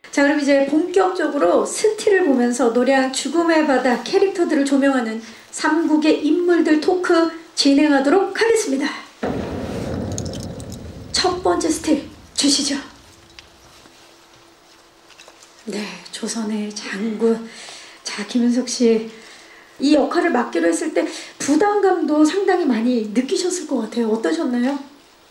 자, 그럼 이제 본격적으로 스틸을 보면서 노량 죽음의 바다 캐릭터들을 조명하는 3국의 인물들 토크 진행하도록 하겠습니다. 첫 번째 스틸 주시죠. 네, 조선의 장군. 자, 김윤석 씨, 이 역할을 맡기로 했을 때 부담감도 상당히 많이 느끼셨을 것 같아요. 어떠셨나요?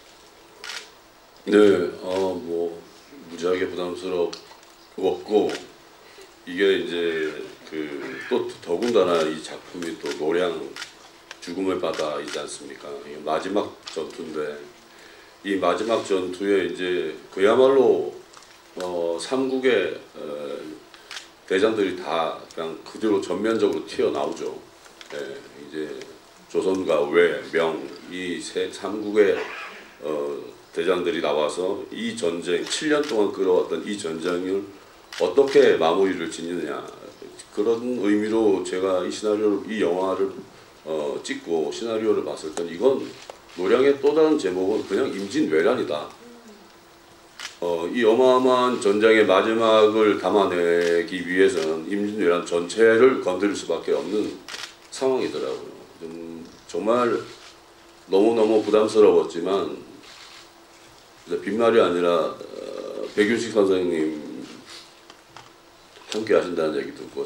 네, 뭐 무지하게 부담스럽고 이게 이제 또 더군다나 이 작품이 또 노량 죽음의 바다이지 않습니까? 이게 마지막 전투인데 이 마지막 전투에 이제 그야말로 삼국의 대장들이 다 그냥 그대로 전면적으로 튀어나오죠. 예, 이제 조선과 외, 명 이 삼국의 대장들이 나와서 이 전쟁 7년 동안 끌어왔던 이 전쟁을 어떻게 마무리를 짓느냐 그런 의미로 제가 이 영화를 찍고 시나리오를 봤을 땐 이건 노량의 또 다른 제목은 그냥 임진왜란이다. 이 어마어마한 전쟁의 마지막을 담아내기 위해서는 임진왜란 전체를 건드릴 수밖에 없는 상황이더라고요. 정말 너무너무 부담스러웠지만 빈말이 아니라 백윤식 선생님 함께 하신다는 얘기 듣고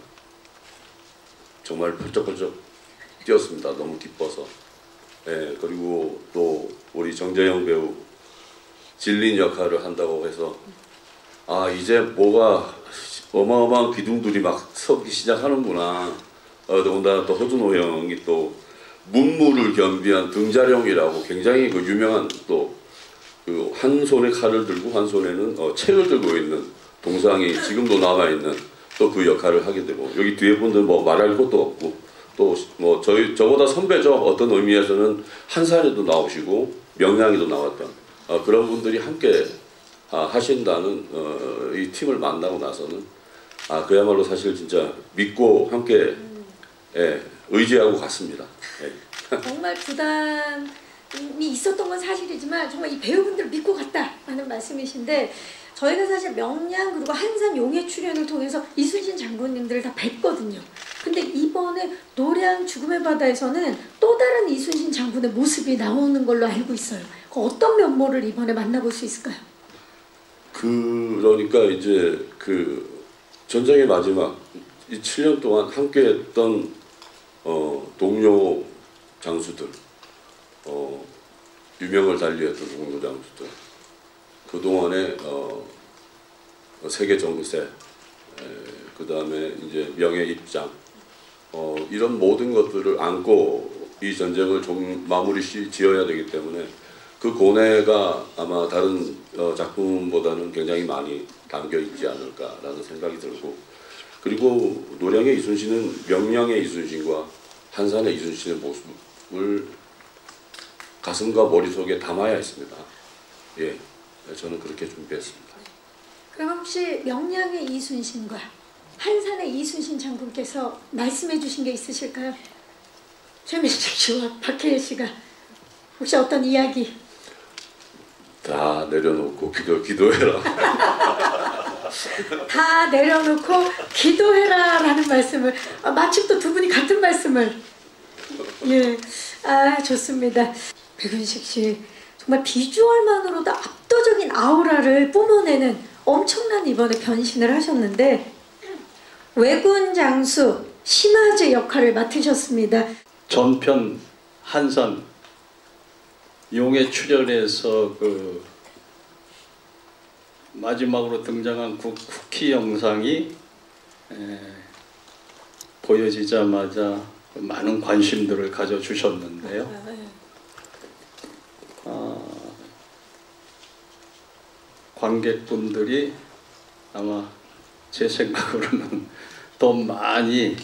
정말 펄쩍펄쩍 뛰었습니다. 너무 기뻐서. 예, 그리고 또 우리 정재영 배우 진린 역할을 한다고 해서 이제 뭐가 어마어마한 기둥들이 막 서기 시작하는구나. 더군다나 또 허준호 형이 또 문무를 겸비한 등자령이라고 굉장히 그 유명한 또 한 손에 칼을 들고 한 손에는 책을 들고 있는 동상이 지금도 남아있는 또 그 역할을 하게 되고 여기 뒤에 분들 뭐 말할 것도 없고 또 뭐 저보다 선배죠. 어떤 의미에서는 한산에도 나오시고 명량에도 나왔던 그런 분들이 함께 하신다는 이 팀을 만나고 나서는 그야말로 사실 진짜 믿고 함께 의지하고 갔습니다. 정말 부담이 있었던 건 사실이지만 정말 이 배우분들을 믿고 갔다라는 말씀이신데 저희가 사실 명량 그리고 한산 용의 출연을 통해서 이순신 장군님들을 다 뵀거든요. 근데 이번에 노량 죽음의 바다에서는 또 다른 이순신 장군의 모습이 나오는 걸로 알고 있어요. 어떤 면모를 이번에 만나볼 수 있을까요? 그러니까 이제 전쟁의 마지막 이 7년 동안 함께했던 동료 장수들, 유명을 달리했던 동료 장수들, 그동안의 세계 정세, 그 다음에 이제 명예 입장, 이런 모든 것들을 안고 이 전쟁을 마무리 지어야 되기 때문에 그 고뇌가 아마 다른 작품보다는 굉장히 많이 담겨 있지 않을까라는 생각이 들고, 그리고 노량의 이순신은 명량의 이순신과 한산의 이순신의 모습을 가슴과 머릿속에 담아야 했습니다. 예, 저는 그렇게 준비했습니다. 그럼 혹시 명량의 이순신과 한산의 이순신 장군께서 말씀해 주신 게 있으실까요? 최민식 씨와 박해일 씨가 혹시 어떤 이야기? 다 내려놓고 기도해라. 다 내려놓고 기도해라 라는 말씀을 마침 또 두 분이 같은 말씀을 예, 좋습니다. 백윤식 씨 정말 비주얼만으로도 압도적인 아우라를 뿜어내는 엄청난 이번에 변신을 하셨는데 왜군 장수 신화제 역할을 맡으셨습니다. 전편 한산 용에 출연해서 마지막으로 등장한 쿠키 영상이 보여지자마자 많은 관심들을 가져주셨는데요. 관객분들이 아마 제 생각으로는 더 많이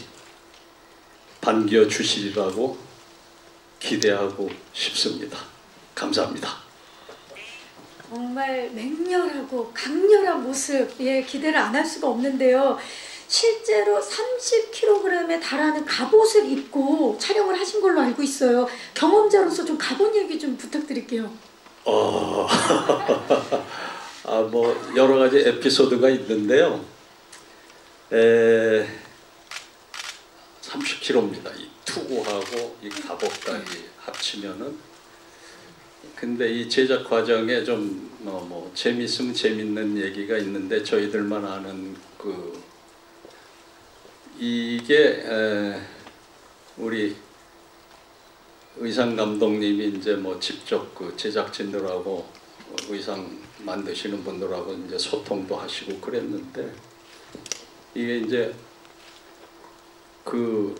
반겨주시리라고 기대하고 싶습니다. 감사합니다. 정말 맹렬하고 강렬한 모습에 기대를 안 할 수가 없는데요. 실제로 30kg에 달하는 갑옷을 입고 촬영을 하신 걸로 알고 있어요. 경험자로서 좀 갑옷 얘기 좀 부탁드릴게요. 뭐 여러 가지 에피소드가 있는데요. 30km입니다. 이 투구하고 이 갑옷까지 합치면은. 근데 이 제작 과정에 좀 뭐 재밌으면 재밌는 얘기가 있는데 저희들만 아는 이게 우리 의상 감독님이 이제 뭐 직접 그 제작진들하고 의상 만드시는 분들하고 이제 소통도 하시고 그랬는데 이게 이제 그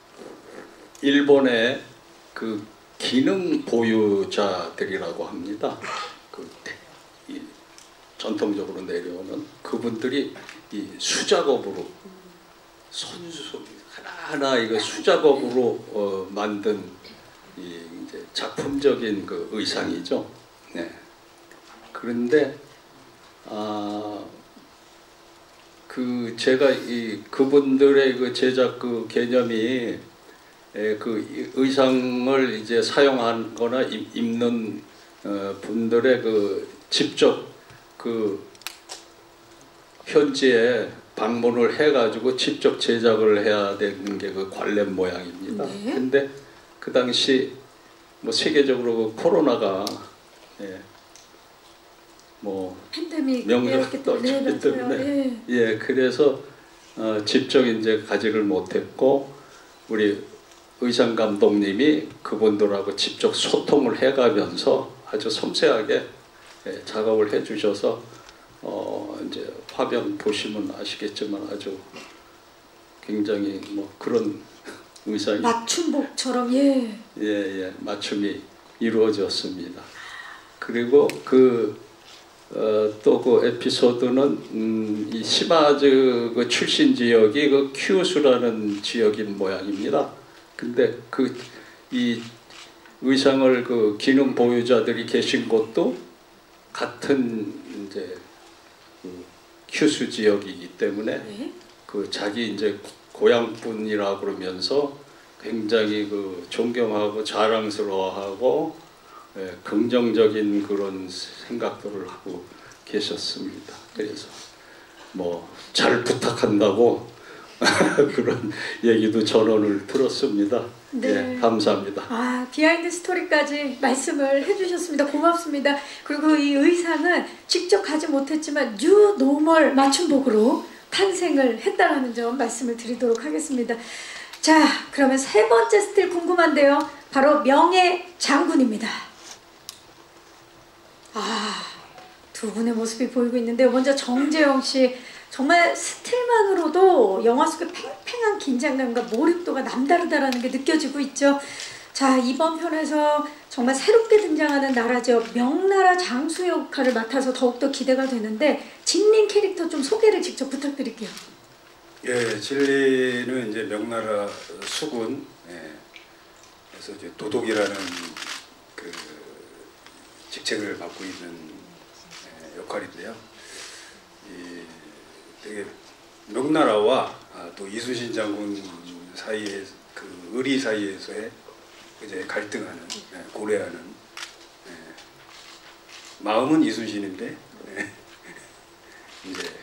일본의 그 기능 보유자들이라고 합니다. 이 전통적으로 내려오는 그분들이 이 수작업으로 손수 하나하나 이거 수작업으로 만든 이 이제 작품적인 그 의상이죠. 네. 그런데 제가 그분들의 그 제작 그 개념이 그 의상을 이제 사용하거나 입는 분들의 그 직접 그 현지에 방문을 해가지고 직접 제작을 해야 되는 게 그 관례 모양입니다. 네. 근데 그 당시 뭐 세계적으로 코로나가 뭐 팬데믹이었기 때문에 예, 그래서 직접 이제 가지를 못했고 우리 의상 감독님이 그분들하고 직접 소통을 해가면서 아주 섬세하게 작업을 해주셔서 이제 화면 보시면 아시겠지만 아주 굉장히 뭐 그런 의상이 맞춤복처럼 예, 맞춤이 이루어졌습니다. 그리고 또 그 에피소드는 이 시마즈 그 출신 지역이 그 큐슈라는 지역인 모양입니다. 근데 이 의상을 그 기능 보유자들이 계신 곳도 같은 이제 큐슈 지역이기 때문에 그 자기 이제 고향분이라 그러면서 굉장히 그 존경하고 자랑스러워하고 긍정적인 그런 생각들을 하고 계셨습니다. 그래서 뭐 잘 부탁한다고 그런 얘기도 전언을 들었습니다. 네. 감사합니다. 비하인드 스토리까지 말씀을 해주셨습니다. 고맙습니다. 그리고 이 의상은 직접 가지 못했지만 뉴 노멀 맞춤복으로 탄생을 했다라는 점 말씀을 드리도록 하겠습니다. 자, 그러면 세 번째 스틸 궁금한데요. 바로 명예 장군입니다. 두 분의 모습이 보이고 있는데요. 먼저 정재영 씨, 정말 스틸만으로도 영화 속의 팽팽한 긴장감과 몰입도가 남다르다라는 게 느껴지고 있죠. 자, 이번 편에서 정말 새롭게 등장하는 나라죠. 명나라 장수 역할을 맡아서 더욱더 기대가 되는데 진린 캐릭터 좀 소개를 직접 부탁드릴게요. 예, 진리는 이제 명나라 수군, 그래서 이제 도독이라는 그 직책을 맡고 있는 역할인데요. 되게 명나라와 또 이순신 장군 사이에 그 의리 사이에서의 이제 갈등하는, 고려하는, 마음은 이순신인데 이제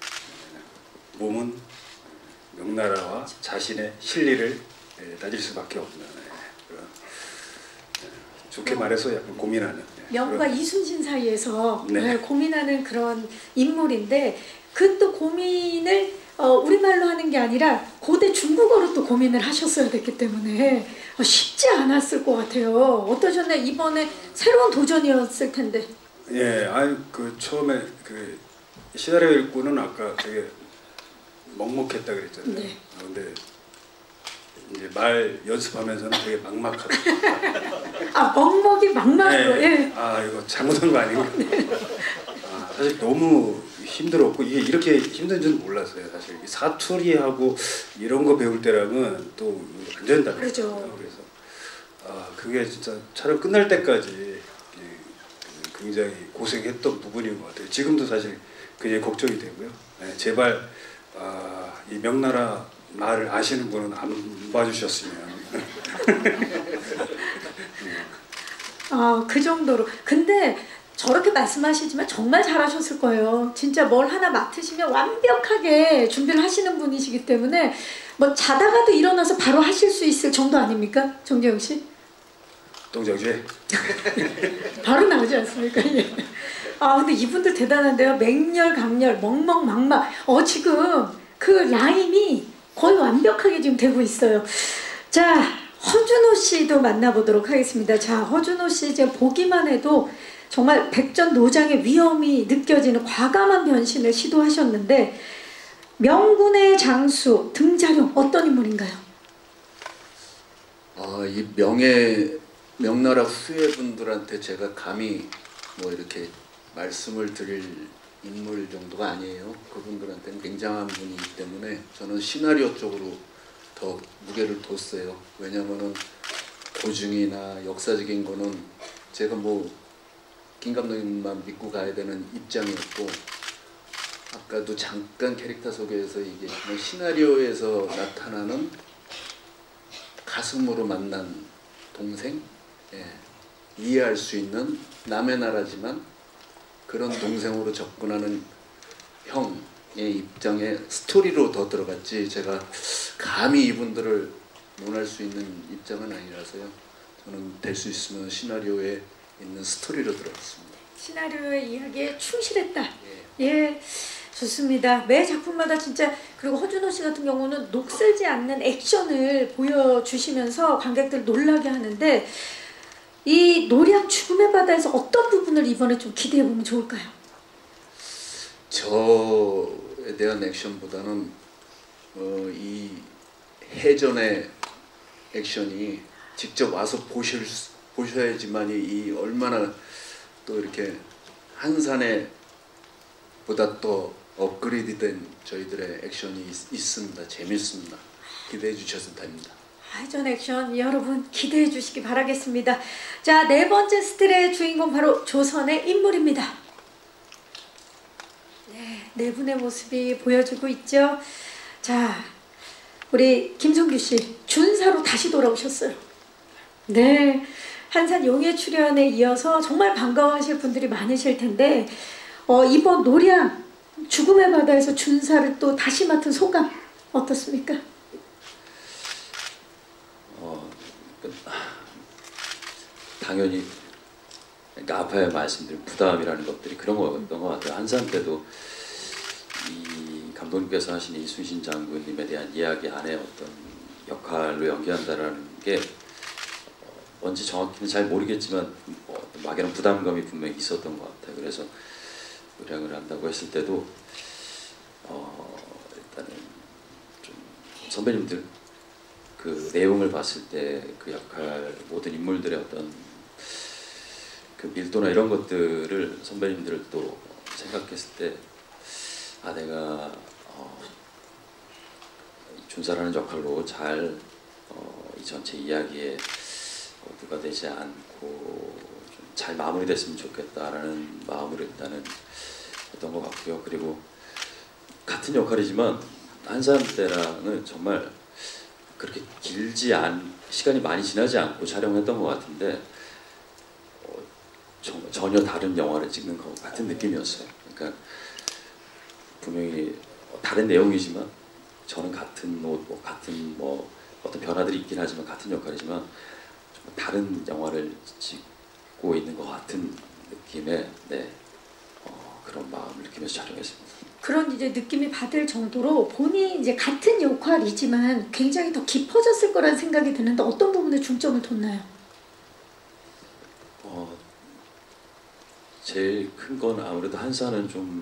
몸은 명나라와 자신의 실리를 따질 수밖에 없는 그런, 좋게 말해서 약간 고민하는 명과 이순신 사이에서 네. 고민하는 그런 인물인데 그 또 고민을 우리말로 하는 게 아니라 고대 중국어로 또 고민을 하셨어야 됐기 때문에 쉽지 않았을 것 같아요. 어떠셨나요? 이번에 새로운 도전이었을 텐데. 예, 그 처음에 그 시나리오 읽고는 아까 되게 먹먹했다 그랬잖아요. 네. 근데 이제 말 연습하면서는 되게 막막하다. 먹먹이 막막으로. 네. 이거 잘못한 거 아닌가. 사실 너무 힘들었고 이게 이렇게 힘든 줄은 몰랐어요. 사실 사투리하고 이런 거 배울 때랑은 또 완전 다르죠. 그렇죠. 그래서 그게 진짜 촬영 끝날 때까지 굉장히 고생했던 부분인 것 같아요. 지금도 사실 굉장히 걱정이 되고요. 제발 이 명나라 말을 아시는 분은 안 봐주셨으면. 그 정도로. 근데 저렇게 말씀하시지만 정말 잘하셨을 거예요. 진짜 뭘 하나 맡으시면 완벽하게 준비를 하시는 분이시기 때문에 뭐 자다가도 일어나서 바로 하실 수 있을 정도 아닙니까? 정재영 씨? 동정지. 바로 나오지 않습니까? 예. 아 근데 이분들 대단한데요. 맹렬, 강렬, 멍멍망막. 지금 그 라임이 거의 완벽하게 지금 되고 있어요. 자, 허준호 씨도 만나보도록 하겠습니다. 자, 허준호 씨 지금 보기만 해도 정말 백전노장의 위험이 느껴지는 과감한 변신을 시도하셨는데 명군의 장수 등자룡 어떤 인물인가요? 이 명나라 후예분들한테 제가 감히 뭐 이렇게 말씀을 드릴 인물 정도가 아니에요. 그분들한테는 굉장한 분이기 때문에 저는 시나리오 쪽으로 더 무게를 뒀어요. 왜냐면은 고증이나 역사적인 거는 제가 뭐 김 감독님만 믿고 가야 되는 입장이었고, 아까도 잠깐 캐릭터 소개에서 이게 시나리오에서 나타나는 가슴으로 만난 동생, 이해할 수 있는 남의 나라지만 그런 동생으로 접근하는 형의 입장에 스토리로 더 들어갔지, 제가 감히 이분들을 논할 수 있는 입장은 아니라서요. 저는 될 수 있으면 시나리오에 있는 스토리로 들어갔습니다. 시나리오의 이야기에 충실했다. 예, 좋습니다. 매 작품마다 진짜, 그리고 허준호 씨 같은 경우는 녹슬지 않는 액션을 보여주시면서 관객들 놀라게 하는데, 이 노량 죽음의 바다에서 어떤 부분을 이번에 좀 기대해보면 좋을까요? 저에 대한 액션보다는 이 해전의 액션이 직접 와서 보셔야지만이 이 얼마나 또 이렇게 한산에 보다 또 업그레이드된 저희들의 액션이 있습니다. 재밌습니다. 기대해 주셔도 됩니다. 해전 액션 여러분 기대해 주시기 바라겠습니다. 자, 네 번째 스틸의 주인공 바로 조선의 인물입니다. 네 분의 모습이 보여주고 있죠. 자, 우리 김성규 씨 준사로 다시 돌아오셨어요. 네, 한산 용의 출연에 이어서 정말 반가워하실 분들이 많으실 텐데 이번 노량 죽음의 바다에서 준사를 또 다시 맡은 소감 어떻습니까? 당연히 그러니까 앞에 말씀드린 부담이라는 것들이 그런 거였던 것 같아요. 한산 때도 이 감독님께서 하신 이순신 장군님에 대한 이야기 안에 어떤 역할로 연기한다라는 게 뭔지 정확히는 잘 모르겠지만 막연한 부담감이 분명히 있었던 것 같아요. 그래서 노량을 한다고 했을 때도 일단은 좀 선배님들 그 내용을 봤을 때 그 역할 모든 인물들의 어떤 그 밀도나 이런 것들을 선배님들도 생각했을 때 내가 준사라는 역할로 잘 이 전체 이야기에 누가 되지 않고 좀 잘 마무리됐으면 좋겠다라는 마음으로 일단은 했던 것 같고요. 그리고 같은 역할이지만 한산 때랑은 정말 그렇게 시간이 많이 지나지 않고 촬영했던 것 같은데 전혀 다른 영화를 찍는 것 같은 느낌이었어요. 그러니까 분명히 다른 내용이지만 저는 같은 옷, 같은 어떤 변화들이 있긴 하지만 같은 역할이지만 정말 다른 영화를 찍고 있는 것 같은 느낌의 그런 마음을 느끼면서 촬영했습니다. 그런 이제 느낌이 받을 정도로 본인이 이제 같은 역할이지만 굉장히 더 깊어졌을 거라는 생각이 드는데 어떤 부분에 중점을 뒀나요? 제일 큰 건 아무래도 한산은 좀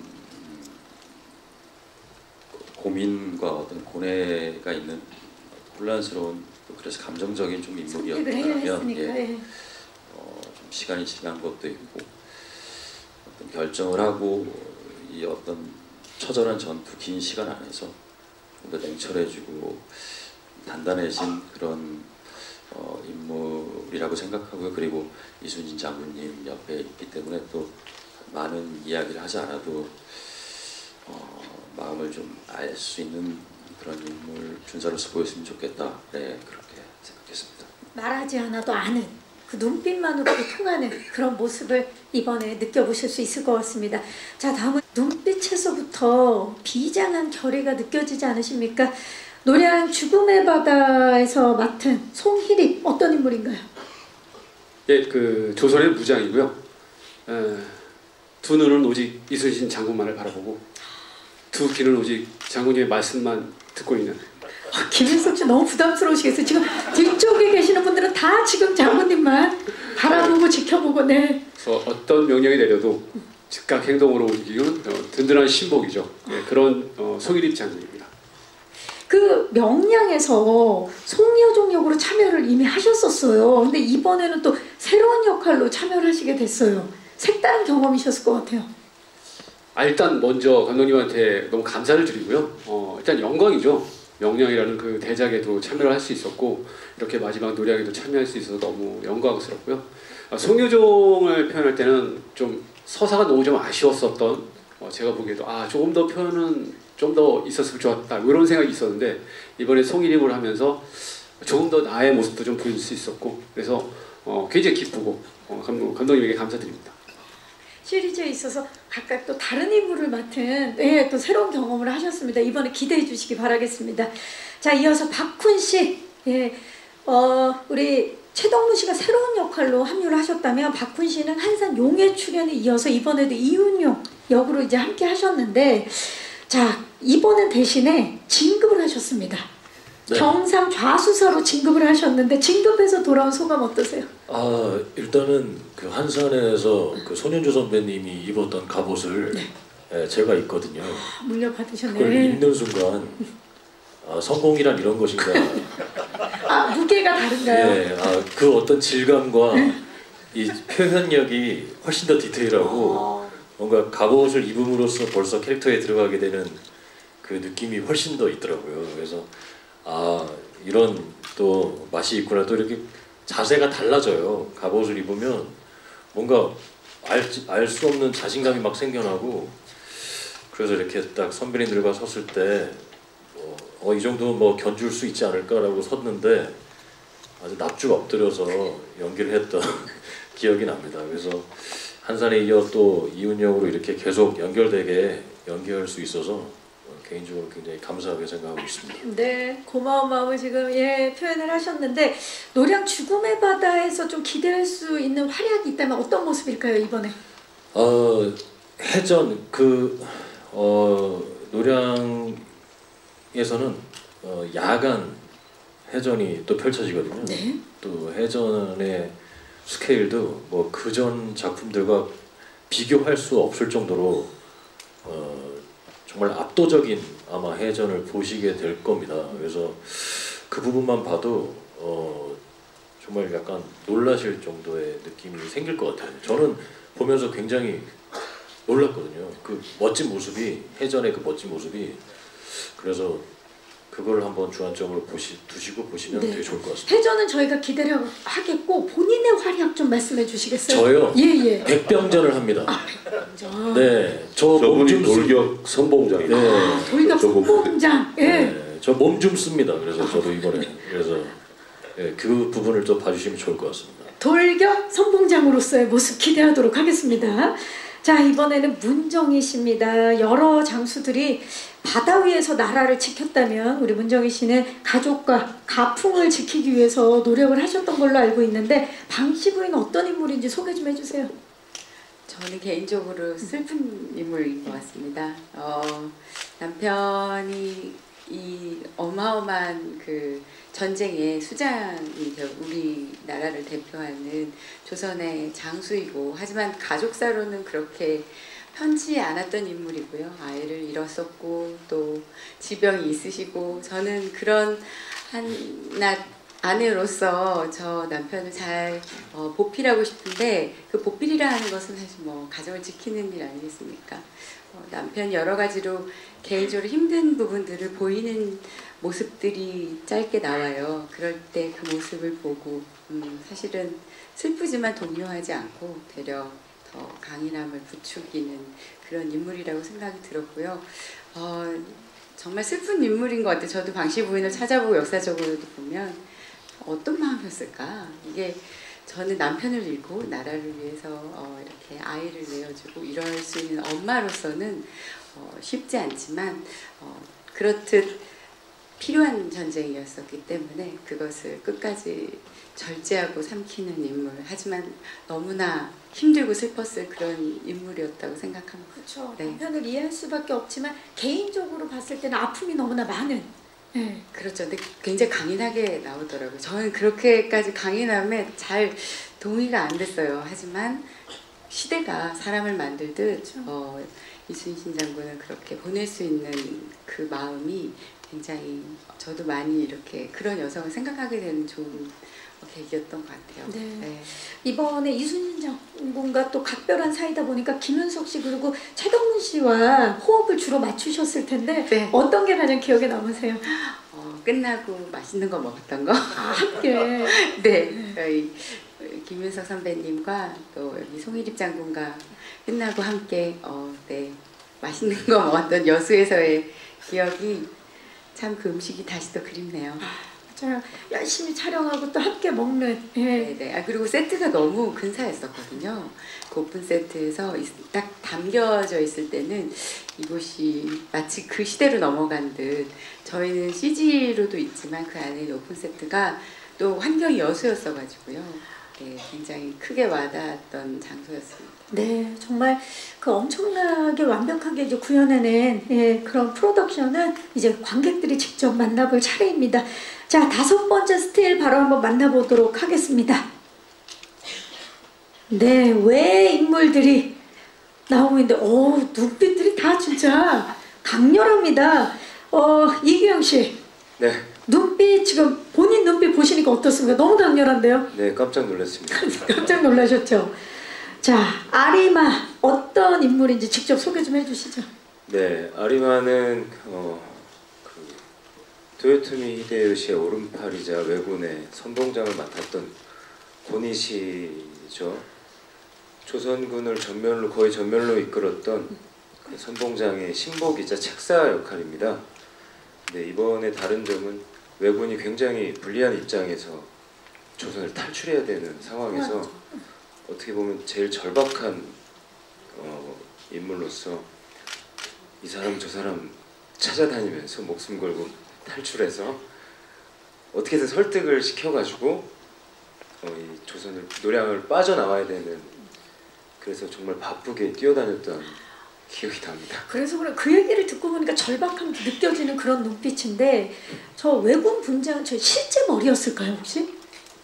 고민과 어떤 고뇌가 있는 혼란스러운, 그래서 감정적인 좀 인물이었다면 좀 시간이 지난 것도 있고 어떤 결정을 하고 이 어떤 처절한 전투 긴 시간 안에서 좀 더 냉철해지고 단단해진 그런 인물이라고 생각하고요. 그리고 이순신 장군님 옆에 있기 때문에 또 많은 이야기를 하지 않아도 마음을 좀 알 수 있는 그런 인물 준사로서 보였으면 좋겠다. 네, 그렇게 생각했습니다. 말하지 않아도 아는 그 눈빛만으로도 통하는 그런 모습을 이번에 느껴보실 수 있을 것 같습니다. 자, 다음은 눈빛에서부터 비장한 결의가 느껴지지 않으십니까? 노래한 죽음의 바다에서 맡은 송희립 어떤 인물인가요? 예, 그 조선의 무장이고요. 두 눈은 오직 이순신 장군만을 바라보고 두 귀는 오직 장군님의 말씀만 듣고 있는. 김윤석 씨 너무 부담스러우시겠어요. 지금 뒤쪽에 계시는 분들은 다 지금 장군님만 바라보고 지켜보고. 네. 그래서 어떤 명령이 내려도 즉각 행동으로 옮기는 든든한 신복이죠. 예, 그런 송희립 장군입니다. 그 명량에서 송여종 역으로 참여를 이미 하셨었어요. 근데 이번에는 또 새로운 역할로 참여를 하시게 됐어요. 색다른 경험이셨을 것 같아요. 일단 먼저 감독님한테 너무 감사를 드리고요. 일단 영광이죠. 명량이라는 그 대작에도 참여를 할 수 있었고 이렇게 마지막 노래하기도 참여할 수 있어서 너무 영광스럽고요. 송여종을 표현할 때는 좀 서사가 너무 좀 아쉬웠었던, 제가 보기에도 조금 더 표현은 좀 더 있었으면 좋았다 이런 생각이 있었는데 이번에 송희립을 하면서 조금 더 나의 모습도 좀 보일 수 있었고 그래서 굉장히 기쁘고 감독님에게 감사드립니다. 시리즈에 있어서 각각 또 다른 인물을 맡은 또 새로운 경험을 하셨습니다. 이번에 기대해 주시기 바라겠습니다. 자, 이어서 박훈 씨, 우리 최덕문 씨가 새로운 역할로 합류를 하셨다면 박훈 씨는 한산 용의 출연에 이어서 이번에도 이윤용 역으로 이제 함께 하셨는데, 자, 이번엔 대신에 진급을 하셨습니다. 네. 경상 좌수사로 진급을 하셨는데 진급해서 돌아온 소감 어떠세요? 일단은 그 한산에서 그 손현주 선배님이 입었던 갑옷을 제가 입거든요. 물려받으셨네. 그걸 입는 순간 성공이란 이런 것인가. 무게가 다른가요? 네, 그 어떤 질감과 이 표현력이 훨씬 더 디테일하고 뭔가 갑옷을 입음으로써 벌써 캐릭터에 들어가게 되는 그 느낌이 훨씬 더 있더라고요. 그래서 이런 또 맛이 있구나. 또 이렇게 자세가 달라져요. 갑옷을 입으면 뭔가 알 수 없는 자신감이 막 생겨나고, 그래서 이렇게 딱 선배님들과 섰을 때 이 정도 뭐 견줄 수 있지 않을까라고 섰는데 아주 납죽 엎드려서 연기를 했던 기억이 납니다. 그래서 한산에 이어 또 이윤영으로 이렇게 계속 연결되게 연기할 수 있어서 개인적으로 굉장히 감사하게 생각하고 있습니다. 네, 고마운 마음을 지금 표현을 하셨는데, 노량 죽음의 바다에서 좀 기대할 수 있는 활약이 있다면 어떤 모습일까요, 이번에? 해전 노량에서는 야간 해전이 또 펼쳐지거든요. 네. 또 해전의 스케일도 뭐 그전 작품들과 비교할 수 없을 정도로 정말 압도적인 아마 해전을 보시게 될 겁니다. 그래서 그 부분만 봐도 정말 약간 놀라실 정도의 느낌이 생길 것 같아요. 저는 보면서 굉장히 놀랐거든요. 그 멋진 모습이, 해전의 그 멋진 모습이. 그래서 그걸 한번 주안점으로 두시고 보시면 되게 좋을 것 같습니다. 해전은 저희가 기대를 하겠고, 본인의 활약 좀 말씀해 주시겠어요? 저요? 예. 백병전을 합니다. 백병전. 네, 저분이 돌격 선봉장. 네, 돌격 선봉장. 네, 저 몸 좀 씁니다. 그래서 저도 이번에 그래서 그 부분을 또 봐주시면 좋을 것 같습니다. 돌격 선봉장으로서의 모습 기대하도록 하겠습니다. 자, 이번에는 문정희 씨입니다. 여러 장수들이 바다 위에서 나라를 지켰다면 우리 문정희 씨는 가족과 가풍을 지키기 위해서 노력을 하셨던 걸로 알고 있는데, 방씨 부인 어떤 인물인지 소개 좀 해주세요. 저는 개인적으로 슬픈 인물인 것 같습니다. 남편이 이 어마어마한 그 전쟁의 수장이 우리나라를 대표하는 조선의 장수이고, 하지만 가족사로는 그렇게 편치 않았던 인물이고요. 아이를 잃었었고 또 지병이 있으시고, 저는 그런 한낱 아내로서 저 남편을 잘 보필하고 싶은데, 그 보필이라 하는 것은 사실 뭐 가정을 지키는 일 아니겠습니까? 남편 여러 가지로 개인적으로 힘든 부분들을 보이는 모습들이 짧게 나와요. 그럴 때 그 모습을 보고 사실은 슬프지만 동요하지 않고 되려 더 강인함을 부추기는 그런 인물이라고 생각이 들었고요. 정말 슬픈 인물인 것 같아요. 저도 방씨 부인을 찾아보고 역사적으로도 보면 어떤 마음이었을까? 이게 저는 남편을 잃고 나라를 위해서 이렇게 아이를 내어주고 이럴 수 있는 엄마로서는 쉽지 않지만 그렇듯 필요한 전쟁이었었기 때문에 그것을 끝까지 절제하고 삼키는 인물, 하지만 너무나 힘들고 슬펐을 그런 인물이었다고 생각합니다. 그렇죠. 네. 남편을 이해할 수밖에 없지만 개인적으로 봤을 때는 아픔이 너무나 많은. 네. 그렇죠. 근데 굉장히 강인하게 나오더라고요. 저는 그렇게까지 강인함에 잘 동의가 안 됐어요. 하지만 시대가 사람을 만들듯 이순신 장군을 그렇게 보낼 수 있는 그 마음이 굉장히 저도 많이 이렇게 그런 여성을 생각하게 되는 좋은 계기였던 것 같아요. 네. 네. 이번에 이순신 장군과 또 각별한 사이다 보니까 김윤석 씨 그리고 최덕문 씨와 호흡을 주로 맞추셨을 텐데 네. 어떤 게 가장 기억에 남으세요? 끝나고 맛있는 거 먹었던 거. 함께. 네. 저희 김윤석 선배님과 또 여기 송일입 장군과 끝나고 함께 네, 맛있는 거 먹었던 여수에서의 기억이 참 그 음식이 다시 또 그립네요. 맞아요. 열심히 촬영하고 또 함께 먹는. 예. 네네. 그리고 세트가 너무 근사했었거든요. 그 오픈 세트에서 딱 담겨져 있을 때는 이곳이 마치 그 시대로 넘어간 듯, 저희는 CG로도 있지만 그 안에 오픈 세트가 또 환경이 여수였어가지고요. 네, 굉장히 크게 와닿았던 장소였습니다. 네, 정말 그 엄청나게 완벽하게 이제 구현해낸 그런 프로덕션은 이제 관객들이 직접 만나볼 차례입니다. 자, 5번째 스틸 바로 한번 만나보도록 하겠습니다. 네, 왜 인물들이 나오고 있는데, 눈빛들이 다 진짜 강렬합니다. 이규영 씨. 네. 눈빛, 지금 본인 눈빛 보시니까 어떻습니까? 너무 강렬한데요? 네, 깜짝 놀랐습니다. 깜짝 놀라셨죠? 자, 아리마 어떤 인물인지 직접 소개 좀 해주시죠. 네, 아리마는 도요토미 히데요시의 오른팔이자 왜군의 선봉장을 맡았던 고니시죠. 조선군을 거의 전멸로 이끌었던 그 선봉장의 신복이자 책사 역할입니다. 네, 이번에 다른 점은 왜군이 굉장히 불리한 입장에서 조선을 탈출해야 되는 상황에서 어떻게 보면 제일 절박한 인물로서 이 사람 저 사람 찾아다니면서 목숨 걸고 탈출해서 어떻게든 설득을 시켜가지고 이 조선을 노량을 빠져나와야 되는, 그래서 정말 바쁘게 뛰어다녔던 기억이 납니다. 그래서 그 얘기를 듣고 보니까 절박함도 느껴지는 그런 눈빛인데, 저 왜군 분장 저 실제 머리였을까요 혹시?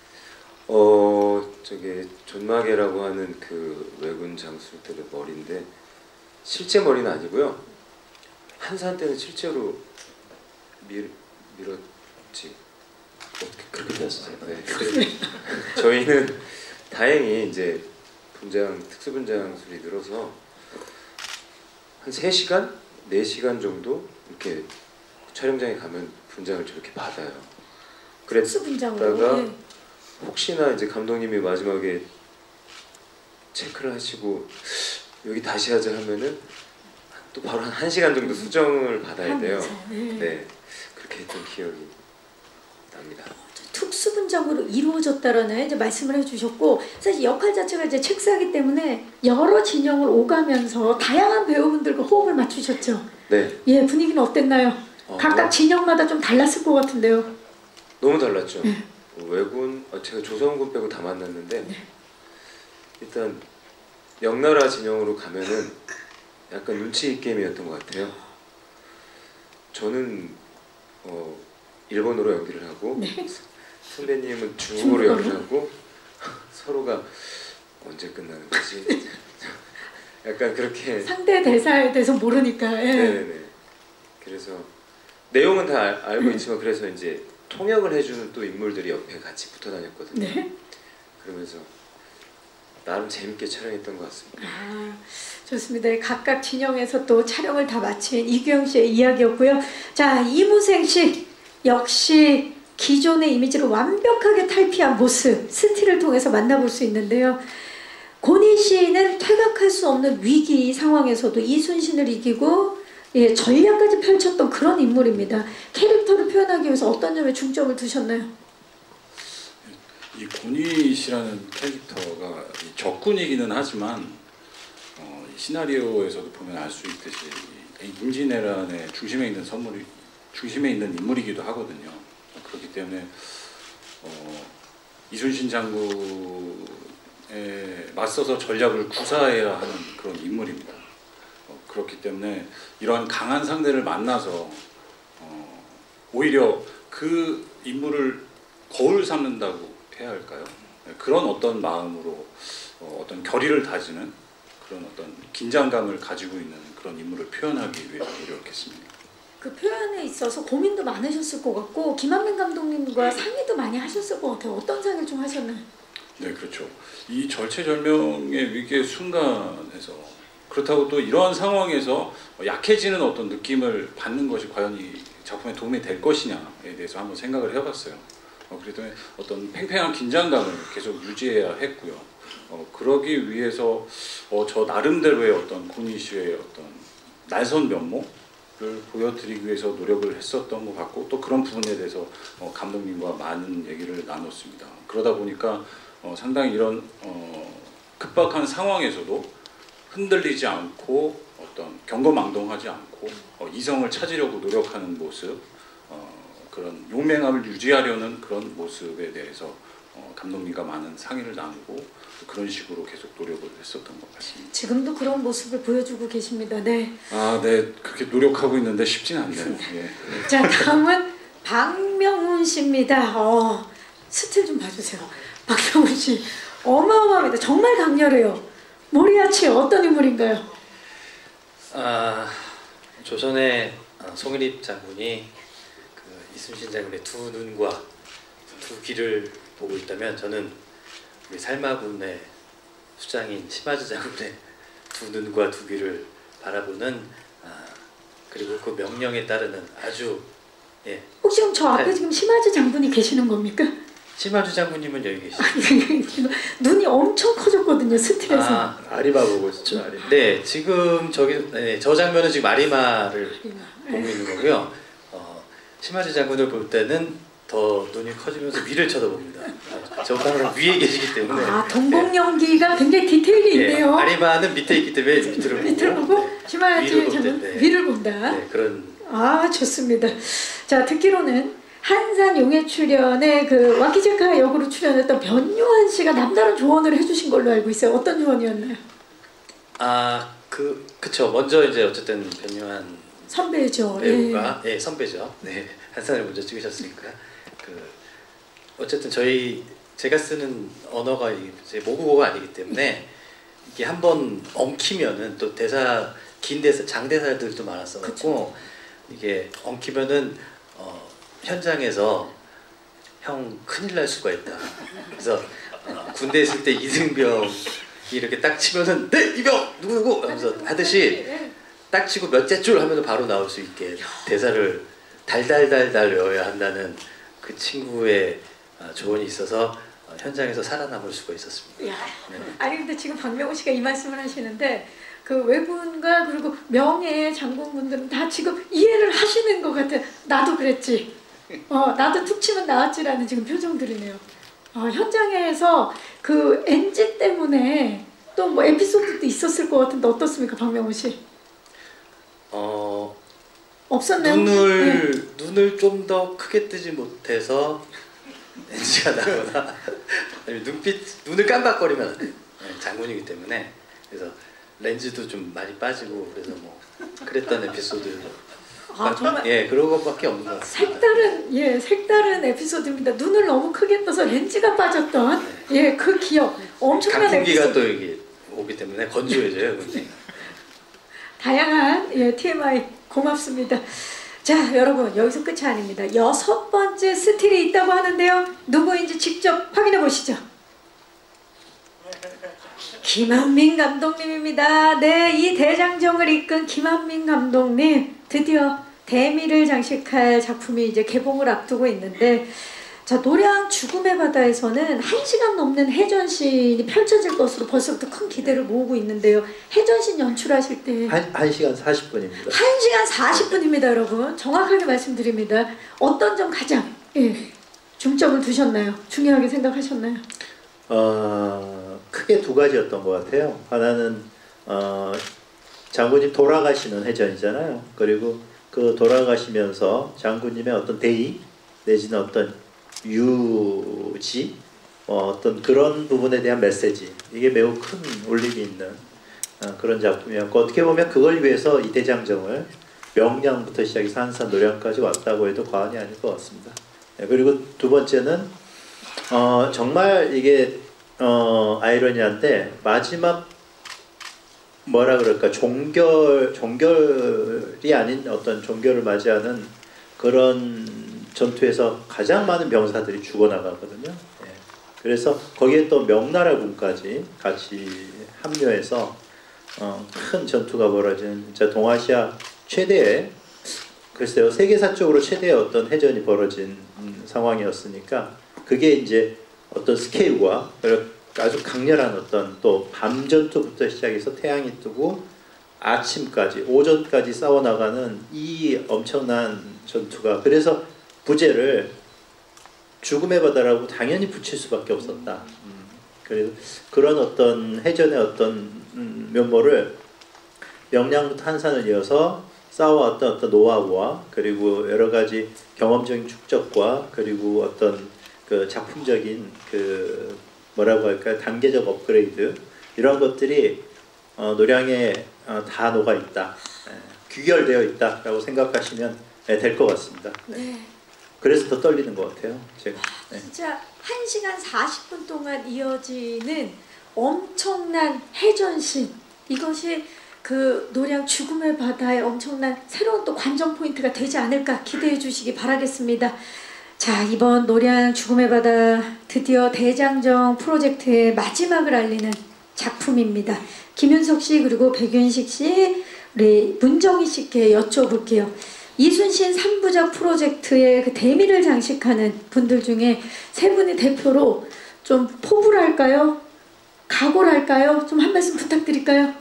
저게 존마게라고 하는 그 왜군 장수들의 머리인데 실제 머리는 아니고요. 한산 때는 실제로 밀었지. 어떻게 그렇게 되었어요? 네. 저희는 다행히 이제 특수분장술이 늘어서 한 3시간? 4시간 정도 이렇게 촬영장에 가면 분장을 저렇게 받아요. 그랬다가 혹시나 이제 감독님이 마지막에 체크를 하시고 여기 다시 하자 하면은 또 바로 한 1시간 정도 수정을 받아야 돼요. 네, 그렇게 했던 기억이 납니다. 특수분장으로 이루어졌다라는 이제 말씀을 해주셨고, 사실 역할 자체가 이제 책사기 때문에 여러 진영을 오가면서 다양한 배우분들과 호흡을 맞추셨죠. 네. 예, 분위기는 어땠나요? 각각 진영마다 좀 달랐을 것 같은데요. 너무 달랐죠. 왜군, 제가 조선군 빼고 다 만났는데 일단 명나라 진영으로 가면은 약간 눈치 게임이었던 것 같아요. 저는 일본어로 연기를 하고 선배님은 중국어로 연기를 하고 서로가 언제 끝나는 거지? 약간 그렇게 상대 대사에 대해서 모르니까. 네네네. 그래서 내용은 다 알고 있지만 그래서 이제 통역을 해주는 또 인물들이 옆에 같이 붙어 다녔거든요. 네. 그러면서 나름 재밌게 촬영했던 것 같습니다. 좋습니다. 각각 진영에서 또 촬영을 다 마친 이규영 씨의 이야기였고요. 자, 이무생 씨 역시 기존의 이미지를 완벽하게 탈피한 모습 스틸을 통해서 만나볼 수 있는데요. 고니 씨는 퇴각할 수 없는 위기 상황에서도 이순신을 이기고 전략까지 펼쳤던 그런 인물입니다. 캐릭터를 표현하기 위해서 어떤 점에 중점을 두셨나요? 이 고니 씨라는 캐릭터가 이 적군이기는 하지만 이 시나리오에서도 보면 알 수 있듯이 이 임진왜란의 중심에 있는 인물이기도 하거든요. 그렇기 때문에 이순신 장군에 맞서서 전략을 구사해야 하는 그런 인물입니다. 그렇기 때문에 이러한 강한 상대를 만나서 오히려 그 인물을 거울 삼는다고 해야 할까요? 그런 어떤 마음으로 어떤 결의를 다지는 그런 어떤 긴장감을 가지고 있는 그런 인물을 표현하기 위해 노력했습니다. 그 표현에 있어서 고민도 많으셨을 것 같고 김한민 감독님과 상의도 많이 하셨을 것 같아요. 어떤 상의를 좀 하셨나요? 네, 그렇죠. 이 절체절명의 위기의 순간에서 그렇다고 또 이러한 상황에서 약해지는 어떤 느낌을 받는 것이 과연 이 작품에 도움이 될 것이냐에 대해서 한번 생각을 해봤어요. 그래도 어떤 팽팽한 긴장감을 계속 유지해야 했고요. 그러기 위해서 저 나름대로의 어떤 고니 씨의 어떤 날선 면모를 보여드리기 위해서 노력을 했었던 것 같고 또 그런 부분에 대해서 감독님과 많은 얘기를 나눴습니다. 그러다 보니까 상당히 이런 급박한 상황에서도 흔들리지 않고 어떤 경거망동하지 않고 이성을 찾으려고 노력하는 모습, 그런 용맹함을 유지하려는 그런 모습에 대해서 감독님과 많은 상의를 나누고 그런 식으로 계속 노력을 했었던 것 같습니다. 지금도 그런 모습을 보여주고 계십니다. 네. 아, 네. 그렇게 노력하고 있는데 쉽진 않네요. 예. 자, 다음은 박명훈 씨입니다. 스틸 좀 봐주세요. 박명훈 씨 어마어마합니다. 정말 강렬해요. 모리아치 어떤 인물인가요? 조선의 송일입 장군이 그 이순신 장군의 두 눈과 두 귀를 보고 있다면 저는 우리 살마군의 수장인 시마즈 장군의 두 눈과 두 귀를 바라보는 그리고 그 명령에 따르는 아주 혹시 그럼 저 앞에 지금 시마즈 장군이 계시는 겁니까? 시마즈 장군님은 여기 계시죠. 눈이 엄청 커졌거든요, 스틸에서. 아리마 보고 있죠. 아리마. 네, 지금 저 장면은 지금 아리마를 보고 있는 거고요. 시마즈 장군을 볼 때는 더 눈이 커지면서 위를 쳐다봅니다. 저 바로 위에 계시기 때문에. 동공 연기가 굉장히 디테일이 있네요. 아리마는 밑에 있기 때문에 밑을 보고 시마즈 장군 위를 본다. 네, 그런. 좋습니다. 자, 듣기로는 한산 용의 출연에 그 와키자카 역으로 출연했던 변요한 씨가 남다른 조언을 해주신 걸로 알고 있어요. 어떤 조언이었나요? 그쵸. 먼저 이제 어쨌든 변요한 선배죠. 배우가 선배죠. 네, 한산을 먼저 찍으셨으니까 어쨌든 제가 쓰는 언어가 제 모국어가 아니기 때문에 이게 한번 엉키면은 또 긴 대사 장대사들도 많았어갖고 이게 엉키면은 현장에서 형 큰일 날 수가 있다. 그래서 군대에 있을 때 이등병이 이렇게 딱 치면은 네 이병 누구 하면서 하듯이 딱 치고 몇째 줄 하면 바로 나올 수 있게 대사를 달달달달 외워야 한다는 그 친구의 조언이 있어서 현장에서 살아남을 수가 있었습니다. 아니 근데 지금 박명훈 씨가 이 말씀을 하시는데 그 외분과 그리고 명예 장군분들은 다 지금 이해를 하시는 것 같아. 나도 그랬지. 나도 툭 치면 나왔지라는 지금 표정들이네요. 현장에서 그 NG 때문에 또 뭐 에피소드도 있었을 것 같은데 어떻습니까, 박명훈 씨? 없었나요? 눈을 좀 더 크게 뜨지 못해서 NG가 나거나 아니면 눈을 깜빡거리면 안 돼요. 장군이기 때문에 그래서 렌즈도 좀 많이 빠지고 그래서 뭐 그랬던 에피소드. 정말 그런 것밖에 없는 것 같습니다. 색다른 에피소드입니다. 눈을 너무 크게 떠서 렌즈가 빠졌던 그 기억 엄청난 에피소드. 강풍기가 또 여기 오기 때문에 건조해져요. 다양한 TMI 고맙습니다. 자, 여러분 여기서 끝이 아닙니다. 6번째 스틸이 있다고 하는데요. 누구인지 직접 확인해 보시죠. 김한민 감독님입니다. 네, 이 대장정을 이끈 김한민 감독님 드디어 대미를 장식할 작품이 이제 개봉을 앞두고 있는데, 자, 노량 죽음의 바다에서는 1시간 넘는 해전씬이 펼쳐질 것으로 벌써부터 큰 기대를 모으고 있는데요. 해전씬 연출하실 때 1시간 40분입니다. 1시간 40분입니다, 여러분. 정확하게 말씀드립니다. 어떤 점 가장 중점을 두셨나요? 중요하게 생각하셨나요? 크게 두 가지였던 것 같아요. 하나는 장군님 돌아가시는 해전이잖아요. 그리고 그 돌아가시면서 장군님의 어떤 대의 내지는 어떤 유지 어떤 그런 부분에 대한 메시지, 이게 매우 큰 울림이 있는 그런 작품이었고, 어떻게 보면 그걸 위해서 이 대장정을 명량부터 시작해서 한산 노량까지 왔다고 해도 과언이 아닐 것 같습니다. 그리고 두 번째는 정말 이게 아이러니한데, 마지막 뭐라 그럴까, 종결이 아닌 어떤 종결을 맞이하는 그런 전투에서 가장 많은 병사들이 죽어나가거든요. 그래서 거기에 또 명나라군까지 같이 합류해서 큰 전투가 벌어진, 진짜 동아시아 최대의, 글쎄요, 세계사적으로 최대의 어떤 해전이 벌어진 상황이었으니까, 그게 이제 어떤 스케일과 아주 강렬한 어떤 또 밤 전투부터 시작해서 태양이 뜨고 아침까지, 오전까지 싸워나가는 이 엄청난 전투가, 그래서 부제를 죽음의 바다라고 당연히 붙일 수밖에 없었다. 그래서 그런 어떤 해전의 어떤 면모를 명량부터 한산을 이어서 쌓아왔던 어떤 노하우와, 그리고 여러 가지 경험적인 축적과, 그리고 어떤 그 작품적인 그 뭐라고 할까요, 단계적 업그레이드, 이런 것들이 노량에 다 녹아 있다, 귀결되어 있다라고 생각하시면 될 것 같습니다. 네. 그래서 더 떨리는 것 같아요, 제가. 네. 진짜 1시간 40분 동안 이어지는 엄청난 해전신, 이것이 그 노량 죽음의 바다의 엄청난 새로운 또 관전 포인트가 되지 않을까 기대해 주시기 바라겠습니다. 자, 이번 노량 죽음의 바다 드디어 대장정 프로젝트의 마지막을 알리는 작품입니다. 김윤석 씨 그리고 백윤식 씨, 우리 문정희 씨께 여쭤볼게요. 이순신 3부작 프로젝트의 그 대미를 장식하는 분들 중에 세 분이 대표로 좀 포부를 할까요? 각오를 할까요? 좀 한 말씀 부탁드릴까요?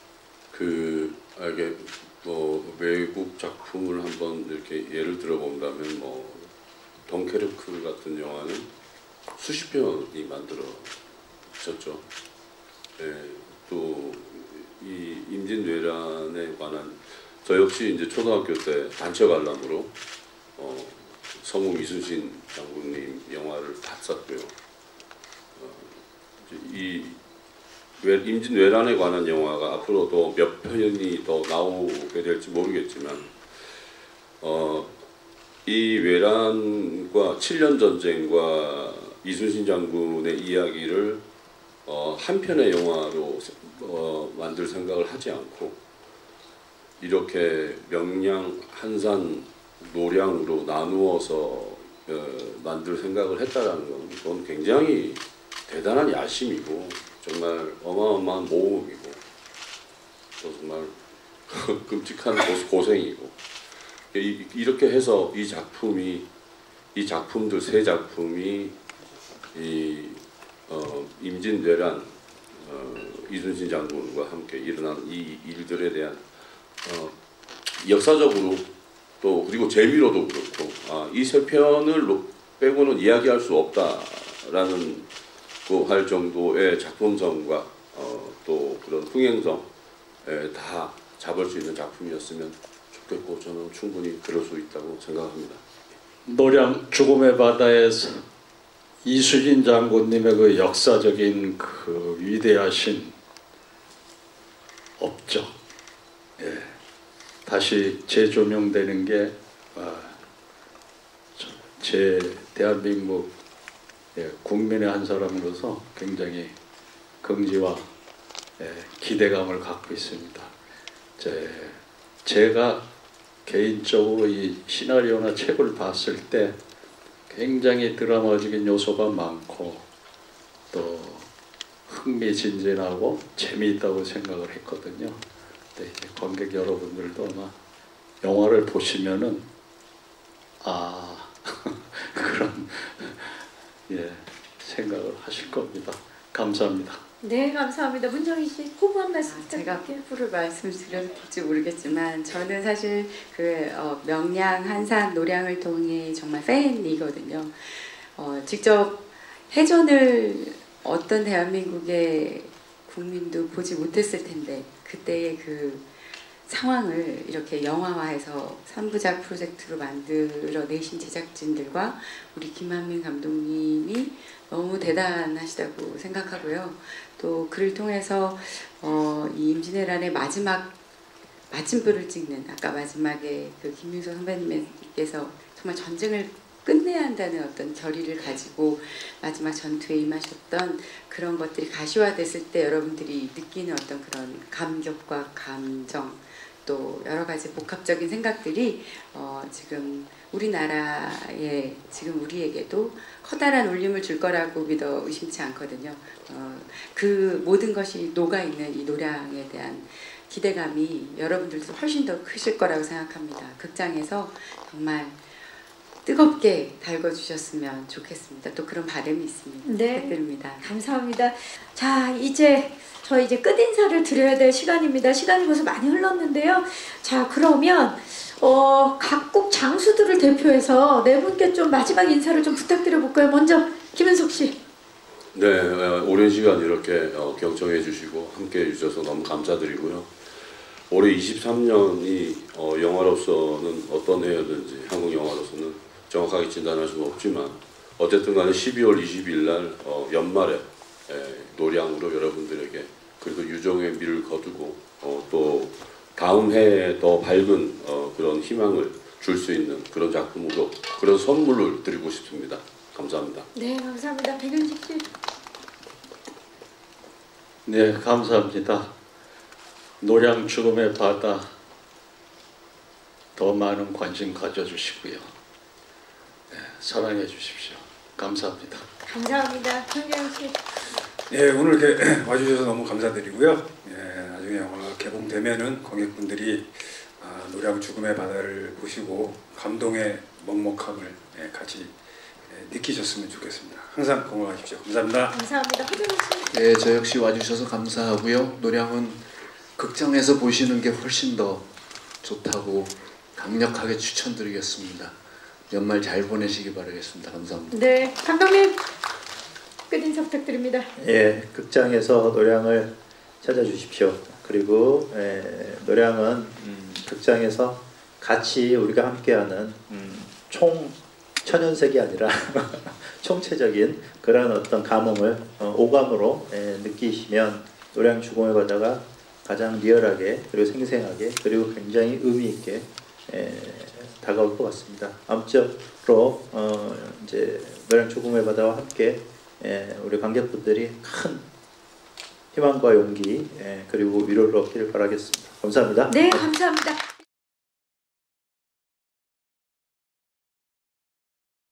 이게 뭐 외국 작품을 한번 이렇게 예를 들어본다면, 뭐 덩케르크 같은 영화는 수십 편이 만들어졌죠. 예, 또 이 임진왜란에 관한, 저 역시 이제 초등학교 때 단체 관람으로 성우 이순신 장군님 영화를 봤었고요. 이 임진왜란에 관한 영화가 앞으로도 몇 편이 더 나오게 될지 모르겠지만, 이 외란과 7년 전쟁과 이순신 장군의 이야기를 한 편의 영화로 만들 생각을 하지 않고, 이렇게 명량, 한산, 노량으로 나누어서 만들 생각을 했다라는 건, 그건 굉장히 대단한 야심이고 정말 어마어마한 모험이고 또 정말 끔찍한 고생이고, 이렇게 해서 이 작품들 세 작품이 임진왜란, 이순신 장군과 함께 일어난 이 일들에 대한 역사적으로 또 그리고 재미로도 그렇고, 이 세 편을 빼고는 이야기할 수 없다라는 할 정도의 작품성과 또 그런 흥행성 다 잡을 수 있는 작품이었으면 좋겠고, 저는 충분히 그럴 수 있다고 생각합니다. 노량 죽음의 바다에서 이순신 장군님의 그 역사적인 그 위대하신 업적, 다시 재조명되는 게 제 대한민국 국민의 한 사람으로서 굉장히 긍지와 기대감을 갖고 있습니다. 제가 개인적으로 이 시나리오나 책을 봤을 때 굉장히 드라마적인 요소가 많고 또 흥미진진하고 재미있다고 생각을 했거든요. 근데 이제 관객 여러분들도 아마 영화를 보시면은 그런 생각을 하실 겁니다. 감사합니다. 네, 감사합니다. 문정희 씨, 포부 한 말씀 제가 부탁드릴게요. 포부를 말씀드려도 될지 모르겠지만, 저는 사실 그 명량, 한산, 노량을 통해 정말 팬이거든요. 직접 해전을 어떤 대한민국의 국민도 보지 못했을 텐데 그때의 그 상황을 이렇게 영화화해서 3부작 프로젝트로 만들어내신 제작진들과 우리 김한민 감독님이 너무 대단하시다고 생각하고요. 또 그를 통해서 이 임진왜란의 마지막 마침표를 찍는 아까 마지막에 그 김윤석 선배님께서 정말 전쟁을 끝내야 한다는 어떤 결의를 가지고 마지막 전투에 임하셨던 그런 것들이 가시화됐을 때 여러분들이 느끼는 어떤 그런 감격과 감정 또 여러 가지 복합적인 생각들이 지금 우리나라에 지금 우리에게도 커다란 울림을 줄 거라고 믿어 의심치 않거든요. 그 모든 것이 녹아있는 이 노량에 대한 기대감이 여러분들도 훨씬 더 크실 거라고 생각합니다. 극장에서 정말 뜨겁게 달궈주셨으면 좋겠습니다. 또 그런 바람이 있습니다. 네. 부탁드립니다. 감사합니다. 자, 저희 이제 끝인사를 드려야 될 시간입니다. 시간이 벌써 많이 흘렀는데요. 자, 그러면 각국 장수들을 대표해서 네 분께 좀 마지막 인사를 좀 부탁드려 볼까요? 먼저 김은석 씨. 네, 오랜 시간 이렇게 경청해 주시고 함께 해 주셔서 너무 감사드리고요. 올해 23년이 영화로서는 어떤 해였는지 한국 영화로서는 정확하게 진단할 수는 없지만 어쨌든 간에 12월 20일 날 연말에 노량으로 여러분들에게 그래도 유종의 미를 거두고 또 다음 해에 더 밝은 그런 희망을 줄 수 있는 그런 작품으로 그런 선물을 드리고 싶습니다. 감사합니다. 네, 감사합니다. 백윤식 씨. 네, 감사합니다. 노량 죽음의 바다 더 많은 관심 가져주시고요. 네, 사랑해 주십시오. 감사합니다. 감사합니다. 정재영 씨. 예, 오늘 이렇게 와주셔서 너무 감사드리고요. 예, 나중에 영화가 개봉되면은 관객분들이 노량 죽음의 바다를 보시고 감동의 먹먹함을 같이 느끼셨으면 좋겠습니다. 항상 건강하십시오. 감사합니다. 감사합니다. 허준호 씨. 네, 저 역시 와주셔서 감사하고요. 노량은 극장에서 보시는 게 훨씬 더 좋다고 강력하게 추천드리겠습니다. 연말 잘 보내시기 바라겠습니다. 감사합니다. 네, 감독님 끝인사 부탁드립니다. 예, 극장에서 노량을 찾아주십시오. 그리고 노량은 극장에서 같이 우리가 함께하는 총 천연색이 아니라 총체적인 그런 어떤 감흥을 오감으로 느끼시면 노량 죽음의 바다가 가장 리얼하게 그리고 생생하게 그리고 굉장히 의미 있게 다가올 것 같습니다. 아무쪼록 이제 노량 죽음의 바다와 함께 우리 관객분들이 큰 희망과 용기 그리고 위로를 얻기를 바라겠습니다. 감사합니다. 네, 감사합니다.